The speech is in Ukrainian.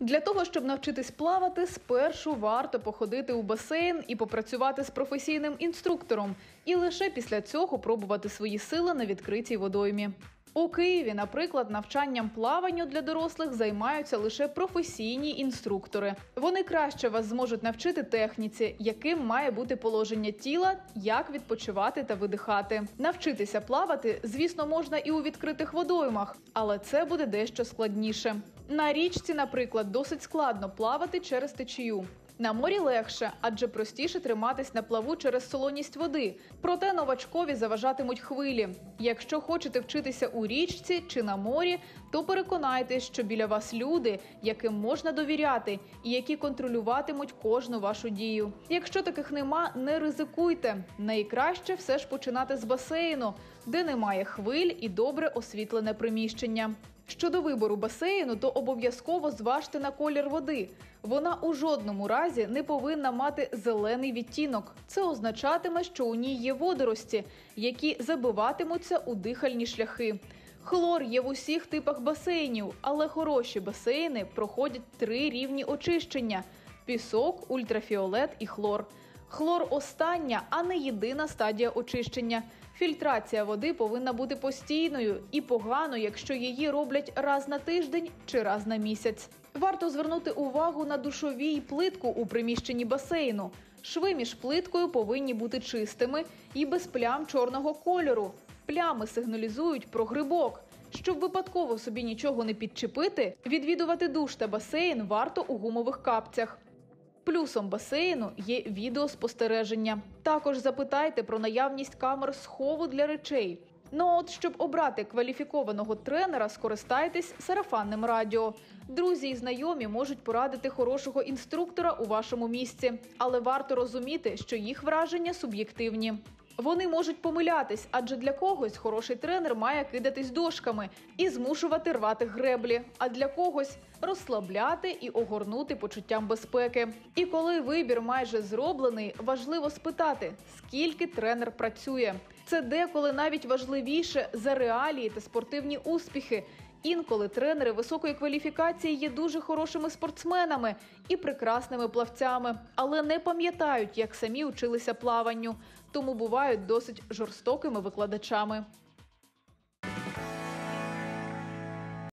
Для того, щоб навчитись плавати, спершу варто походити у басейн і попрацювати з професійним інструктором. І лише після цього пробувати свої сили на відкритій водоймі. У Києві, наприклад, навчанням плаванню для дорослих займаються лише професійні інструктори. Вони краще вас зможуть навчити техніці, яким має бути положення тіла, як відпочивати та видихати. Навчитися плавати, звісно, можна і у відкритих водоймах, але це буде дещо складніше. На річці, наприклад, досить складно плавати через течію. На морі легше, адже простіше триматись на плаву через солоність води. Проте новачкові заважатимуть хвилі. Якщо хочете вчитися у річці чи на морі, то переконайтесь, що біля вас люди, яким можна довіряти і які контролюватимуть кожну вашу дію. Якщо таких нема, не ризикуйте. Найкраще все ж починати з басейну, де немає хвиль і добре освітлене приміщення. Щодо вибору басейну, то обов'язково зважте на колір води. Вона у жодному разі не повинна мати зелений відтінок. Це означатиме, що у ній є водорості, які забиватимуться у дихальні шляхи. Хлор є в усіх типах басейнів, але хороші басейни проходять 3 рівні очищення – пісок, ультрафіолет і хлор. Хлор – остання, а не єдина стадія очищення. Фільтрація води повинна бути постійною і погано, якщо її роблять раз на тиждень чи раз на місяць. Варто звернути увагу на душові й плитку у приміщенні басейну. Шви між плиткою повинні бути чистими і без плям чорного кольору. Плями сигналізують про грибок. Щоб випадково собі нічого не підчепити, відвідувати душ та басейн варто у гумових капцях. Плюсом басейну є відеоспостереження. Також запитайте про наявність камер схову для речей. Ну от, щоб обрати кваліфікованого тренера, скористайтесь сарафанним радіо. Друзі і знайомі можуть порадити хорошого інструктора у вашому місці. Але варто розуміти, що їх враження суб'єктивні. Вони можуть помилятись, адже для когось хороший тренер має кидатись дошками і змушувати рвати греблі, а для когось – розслабляти і огорнути почуттям безпеки. І коли вибір майже зроблений, важливо спитати, скільки тренер працює. Це деколи навіть важливіше за реалії та спортивні успіхи. Інколи тренери високої кваліфікації є дуже хорошими спортсменами і прекрасними плавцями, але не пам'ятають, як самі училися плаванню, тому бувають досить жорстокими викладачами.